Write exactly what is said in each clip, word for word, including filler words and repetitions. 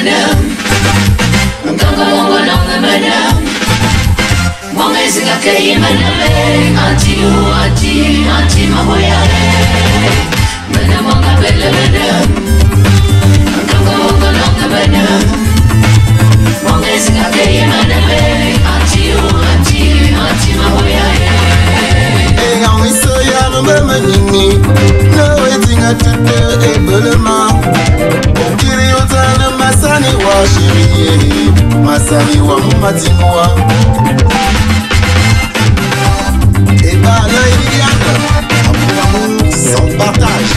madam. Mkanga mongo longa madam. Monga singa kei madam. Anti u anti anti mahoya. Madam monga bella madam. Mkanga mongo longa madam. Monga singa kei madam. Anti u anti anti mahoya. Hey, I'm so young, mama nini. No waiting at the table, ma. Okiri utana masani wa shiri, masani wa mumatiwa. Et bah là il y a amour, amour sans partage.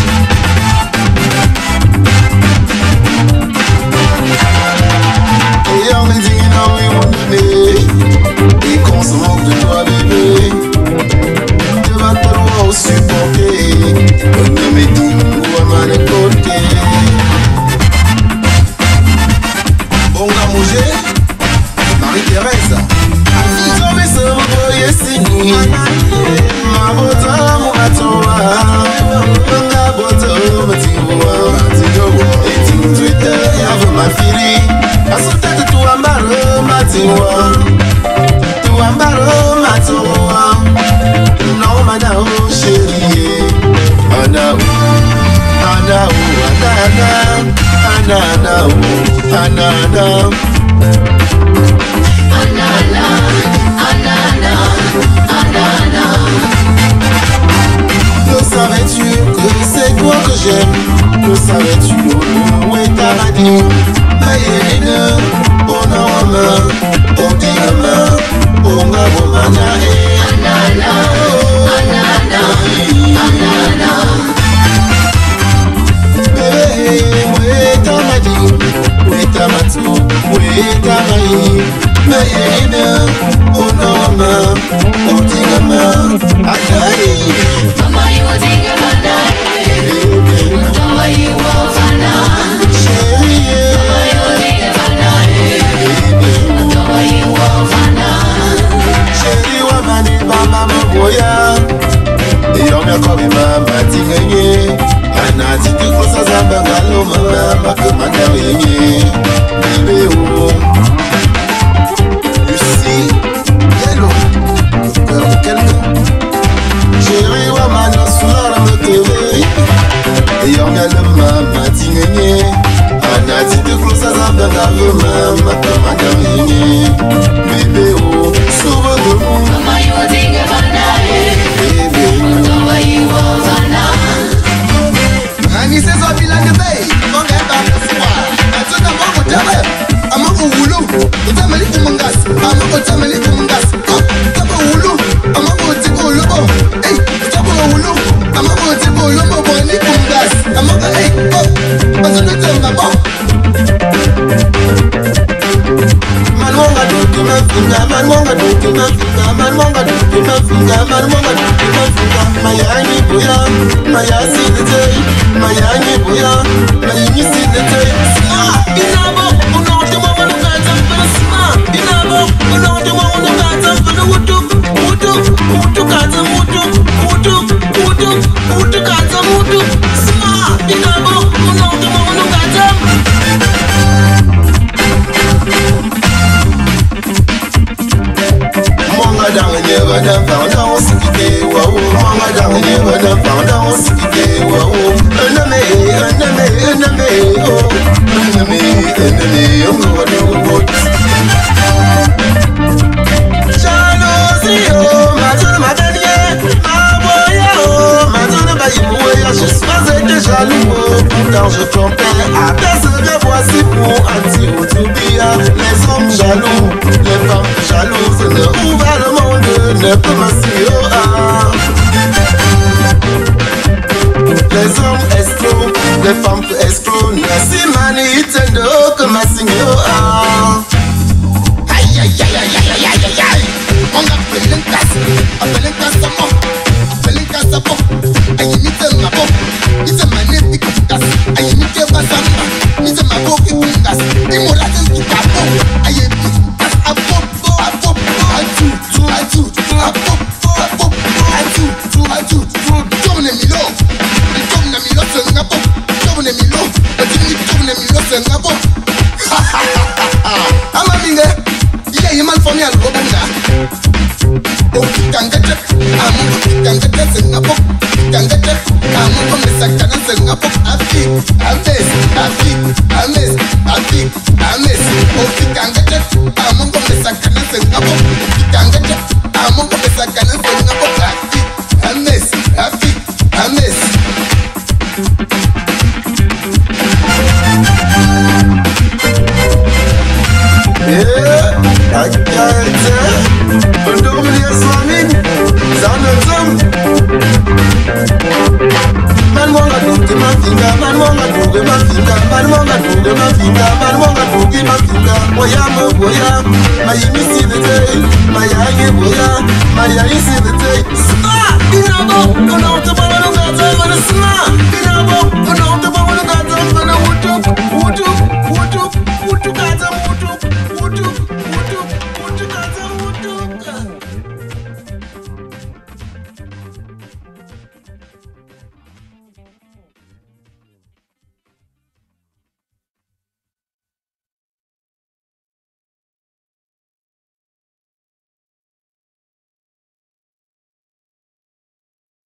Et on me dit non mais on est, et qu'on se moque de toi bébé. Tu vas trop supporter, on ne me dit où à m'en écouter. Bonga Mougé, Marie-Thérèse, J'avais ce voyez signé. Ma bota moukatoa, ma bota matiwa, et ting Twitter, y'a ma fille. A sauté de tout ambaro matiwa, tout ambaro matoa. Non madame chérie, Anna Anna Anna Anna Anna Le savais-tu que c'est toi que j'aime? Le savais-tu où est ta radio? Maïene, on a en main, on dit la main, on a vos manières. Anana, anana, anana. Bébé, où est ta radio? Où est ta matou? Où est ta maïe? Maïene, on a en main, on dit la main. Aïe. Mama, you will think about that. Mama, you will find out. Mama, you will think about that. Mama, you will find out. Chérie, wa mani baba maboya. Iyo miako bima matingenye. Anati tuko sa zamba ngalo mama makamanda wenye. Bébé oh. Lucie, yellow, cœur de quelqu'un. Chérie, wa mani soulard me teve. Iyo mialo mama tingenye. Anati tuko sa zamba ngalo mama makamanda wenye. Bébé oh, sauve de nous. Mama, you will think about that. Mama, you will find out. Ani se zo bila de bay, on est pas le soir. Atuna mo tebe, amako wulu. Utameli kumungas, amako tameli kumungas. Tabo wulu, amako tibo lobo. Hey, tabo wulu, amako tibo lobo boni kumungas. Amako hey, oh, bazo de temba bon. Manmonga duki mafunga, manmonga duki mafunga, manmonga duki mafunga, manmonga duki mafunga. Mayani buya, mayasi de day, mayani buya, mayini si de day. Sma, inabo, uno de mama no gata, pero sma, inabo, uno de mama no gata, pero wutu, wutu, wutu gata, wutu, wutu, wutu, wutu gata, wutu. Sma, inabo, uno de mama no gata. Monga dang never dang found out sikite wow. Monga dang never dang found out sikite wow. Enemy, enemy, enemy, oh, enemy, enemy, oh, what do we want? Jalousie, oh, ma zone, ma dernière, ma boya, oh, ma zone, bah il mouille, je suis pas été jaloux, oh, pourtant je comptais à personne de voici pour anti-utopia. Les hommes jaloux, les femmes jalouses, ne ouvre le monde, ne peut m'assurer, ah. Les hommes escrocs, les femmes escrocs, Nassi mani itendo comme un signal, ah. Aïe aïe aïe aïe aïe aïe aïe aïe. On appelle une casse, appelle une casse à moi, appelle une casse à moi. Aïe ni te ma bo, ni te ma ne pique casse. Aïe ni te ma samba, ni te ma bo qui casse. Ni mo la te qui capo, aïe pique casse à bo, à bo, à tout, tout, à tout, à bo, à bo, à tout, tout, à tout, tout. Tourne milo, tourne milo c'est un bo, tourne milo, tourne milo c'est un bo. Among the Sakanas and Nabo, Kitanga, among the Sakanas and Nabo, Happy, happy, happy. Yeah, I can't tell. Don't be a slamming, Zanazum. Man wonga do the mafinga, man wonga do the mafinga, man wonga do the mafinga, man wonga do the mafinga. Boya mo boya, my you see the day, my eye boya, my eye see the day. Sma, dinamo, no no tomorrow no matter what sma, dinamo.